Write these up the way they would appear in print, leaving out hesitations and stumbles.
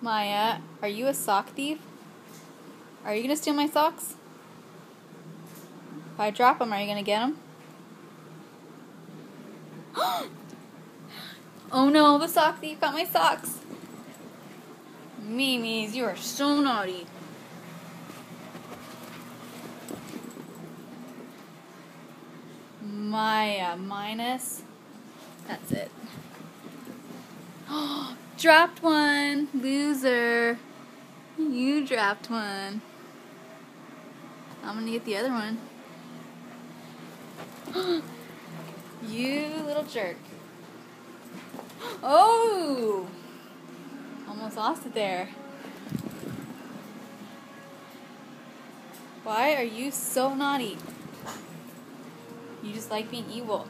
Maya, are you a sock thief? Are you gonna steal my socks? If I drop them, are you gonna get them? Oh no, the sock thief got my socks. Mimi's, you are so naughty. Maya, minus. That's it. Dropped one. Loser. You dropped one. I'm gonna get the other one. You little jerk. Oh! Almost lost it there. Why are you so naughty? You just like being evil.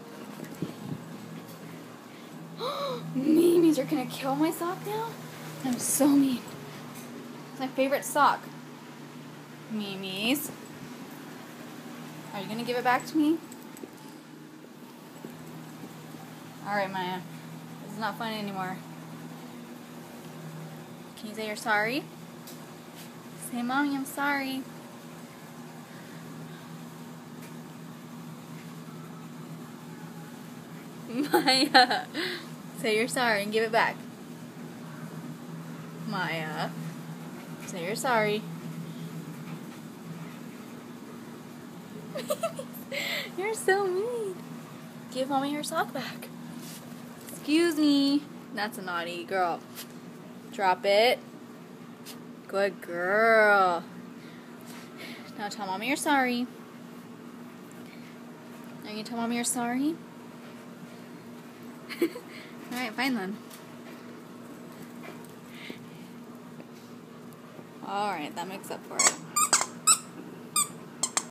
Mimi's are gonna kill my sock now? I'm so mean. It's my favorite sock. Mimi's. Are you gonna give it back to me? Alright, Maya. This is not fun anymore. Can you say you're sorry? Say, Mommy, I'm sorry. Maya, say you're sorry and give it back. Maya, say you're sorry. You're so mean. Give Mommy her sock back. Excuse me. That's a naughty girl. Drop it. Good girl. Now tell Mommy you're sorry. Are you gonna tell Mommy you're sorry? Alright, fine then. Alright, that makes up for it.